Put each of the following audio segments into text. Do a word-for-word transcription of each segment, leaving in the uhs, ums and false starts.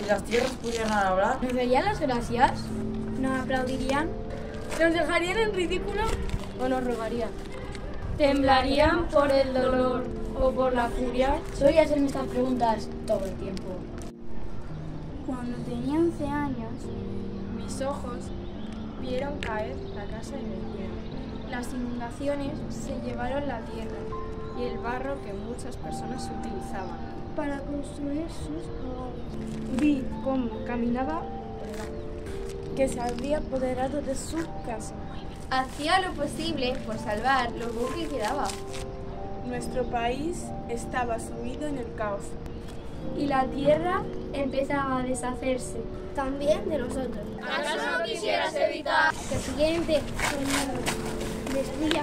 las tierras pudieran hablar, ¿nos darían las gracias? ¿Nos aplaudirían? ¿Nos dejarían en ridículo o nos rogarían? ¿Temblarían por el dolor o por la furia? Soy hacerme estas preguntas todo el tiempo. Cuando tenía once años, mis ojos vieron caer la casa de mi tierra. Las inundaciones se llevaron la tierra y el barro que muchas personas utilizaban para construir sus hogares. Vi cómo caminaba el agua, que se había apoderado de su casa. Hacía lo posible por salvar lo poco que quedaba. Nuestro país estaba sumido en el caos. Y la tierra empezaba a deshacerse. También de nosotros. ¿Acaso no quisieras evitar que el siguiente destruya?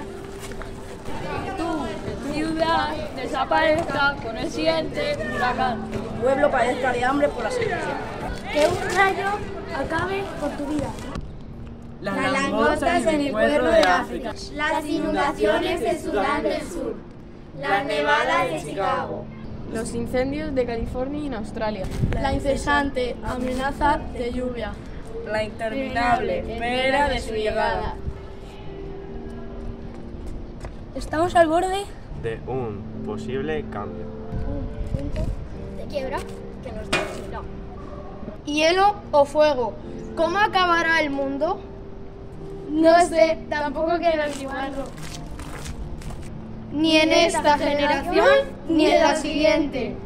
Tu ciudad desaparezca con el siguiente huracán. que tu pueblo padezca de hambre por la sequía. Que un rayo acabe con tu vida. Las Las langostas en el cuerno de África. Las inundaciones de Sudán del Sur. Las nevadas de Chicago. Los incendios de California y en Australia. La incesante amenaza de lluvia. La interminable espera de su llegada. Estamos al borde de un posible cambio. un punto de quiebra que nos destruirá. ¿Hielo o fuego? ¿Cómo acabará el mundo? No sé, tampoco quiero anticiparlo. Ni en esta generación ni en la siguiente.